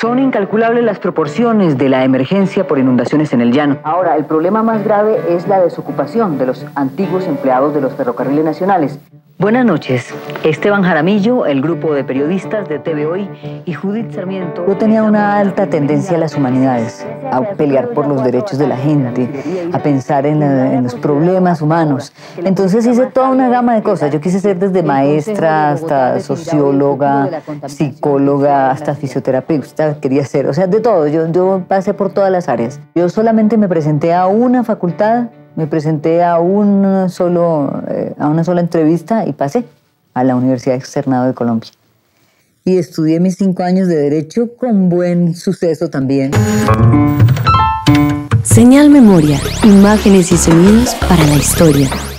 Son incalculables las proporciones de la emergencia por inundaciones en el llano. Ahora, el problema más grave es la desocupación de los antiguos empleados de los ferrocarriles nacionales. Buenas noches. Esteban Jaramillo, el grupo de periodistas de TV Hoy y Judith Sarmiento. Yo tenía una alta tendencia a las humanidades, a pelear por los derechos de la gente, a pensar en los problemas humanos. Entonces hice toda una gama de cosas. Yo quise ser desde maestra hasta socióloga, psicóloga, hasta fisioterapeuta, quería ser, o sea, de todo. Yo pasé por todas las áreas. Yo solamente me presenté a una facultad, me presenté a una sola entrevista y pasé a la Universidad Externado de Colombia. Y estudié mis 5 años de Derecho con buen suceso también. Señal Memoria, imágenes y sonidos para la historia.